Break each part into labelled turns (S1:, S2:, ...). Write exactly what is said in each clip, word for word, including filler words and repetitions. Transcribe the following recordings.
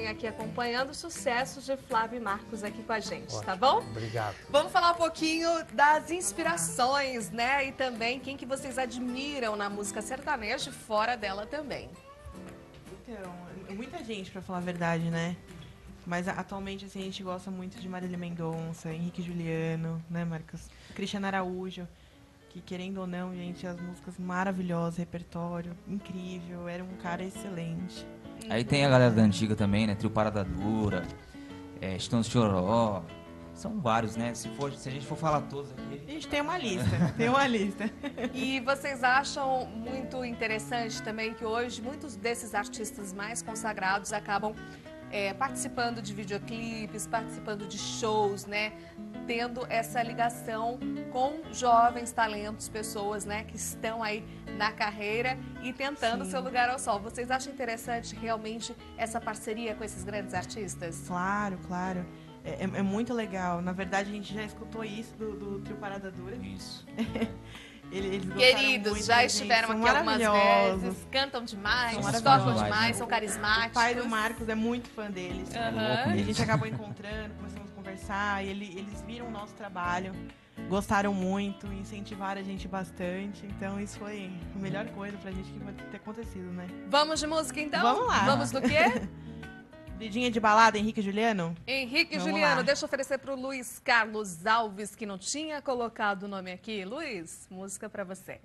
S1: continuem aqui acompanhando os sucessos de Flávio e Marcos aqui com a gente,
S2: Ótimo.
S1: tá bom?
S2: Obrigado.
S1: Vamos falar um pouquinho das inspirações, né? E também quem que vocês admiram na música sertaneja e fora dela também.
S3: Então, muita gente, pra falar a verdade, né? Mas atualmente, assim, a gente gosta muito de Marília Mendonça, Henrique e Juliano, né, Marcos? Cristiano Araújo, que querendo ou não, gente, as músicas maravilhosas, repertório incrível, era um cara excelente.
S4: Aí tem a galera da antiga também, né? Trio Parada Dura, é, Stones Choró. São vários, né? Se, for, se a gente for falar todos aqui...
S3: A gente tem uma lista, tem uma lista.
S1: E vocês acham muito interessante também que hoje muitos desses artistas mais consagrados acabam é, participando de videoclipes, participando de shows, né? Tendo essa ligação com jovens talentos, pessoas, né, que estão aí na carreira e tentando
S3: Sim.
S1: seu lugar ao sol. Vocês acham interessante realmente essa parceria com esses grandes artistas?
S3: Claro, claro. É, é muito legal. Na verdade, a gente já escutou isso do, do Trio Parada Dura.
S4: Isso.
S3: Eles, eles
S1: Queridos,
S3: muito
S1: já
S3: da
S1: estiveram
S3: gente,
S1: aqui algumas
S3: maravilhosos.
S1: vezes, cantam demais,
S3: São
S1: tocam
S3: maravilhosos.
S1: demais, são carismáticos.
S3: O pai do Marcos é muito fã deles.
S1: Aham.
S3: E a gente acabou encontrando, começamos a conversar, e ele, eles viram o nosso trabalho, gostaram muito, incentivaram a gente bastante. Então isso foi a melhor coisa pra gente que pode ter acontecido, né?
S1: Vamos de música então?
S3: Vamos lá.
S1: Vamos do quê?
S3: Vidinha de balada, Henrique e Juliano?
S1: Henrique e
S3: Vamos
S1: Juliano,
S3: lá.
S1: deixa eu oferecer pro Luiz Carlos Alves, que não tinha colocado o nome aqui. Luiz, música pra você.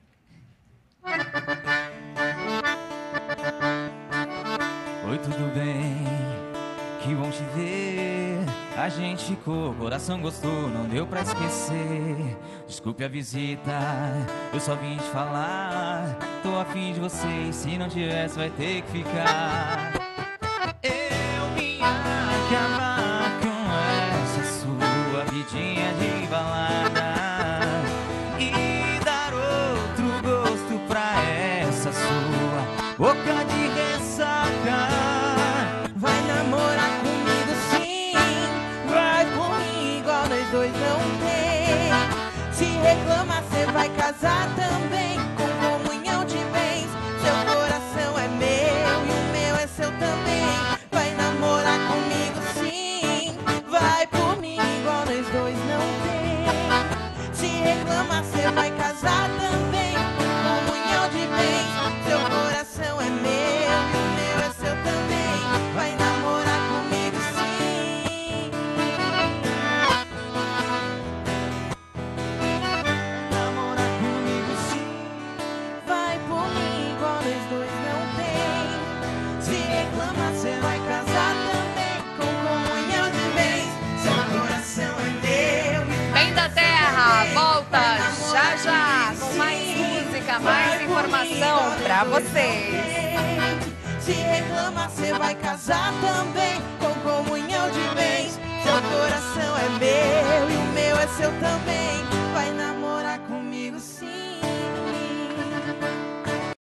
S4: Oi, tudo bem? Que bom te ver. A gente ficou, coração gostou, não deu pra esquecer. Desculpe a visita, eu só vim te falar. Tô afim de você e se não tivesse vai ter que ficar. Eu vim acabar com essa sua vidinha de balada e dar outro gosto pra essa sua boca de ressaca.
S3: Vai namorar comigo sim, vai comigo, igual nós dois não tem. Se reclama, cê vai casar também, com comunhão de bens. Seu coração é meu e o meu é seu também. Vai namorar comigo sim, vai por mim, igual nós dois não tem. Se reclama, cê vai casar também, com comunhão de bens. Seu coração é meu e o meu é seu também. Vai namorar comigo sim. Namorar comigo sim. Vai por mim, igual nós dois não tem. Se reclama, cê vai casar também, com comunhão de bens. Seu coração é meu e
S1: Bem da Terra, volta já já com mais música, mais informação pra vocês.
S3: Se reclama, cê vai casar também, com comunhão de bens. Seu coração é meu e o meu é seu também. Vai namorar comigo sim.